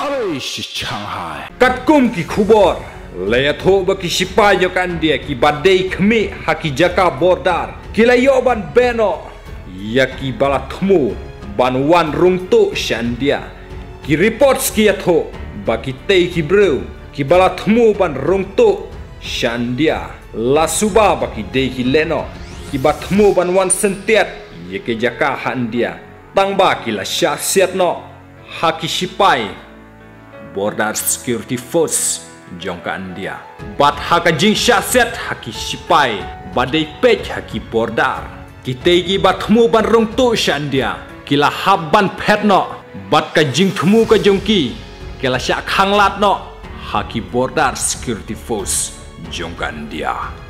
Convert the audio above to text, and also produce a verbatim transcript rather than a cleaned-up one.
Aish Shanghai Katkum ki khubor Layatho baki sipai jokan dia ki badai khmi haki jaka bordar kilayo ban beno yaki balathmu ban wan rungtu shandia ki reports ki atho baki tei ki bru ki balathmu ban rungtu shandia la suba baki dei ki leno ki bathmu ban wan sentiat yake jaka handia tangba ki la syasiat no haki sipai border security force jongkan dia bat haka jing syasiat haki sipai badai pech haki border kita gi bathmu ban rungtu shandia kila habban phetno bat ka jing thmu ka jongki kila syak khanglat no haki border security force jongkan dia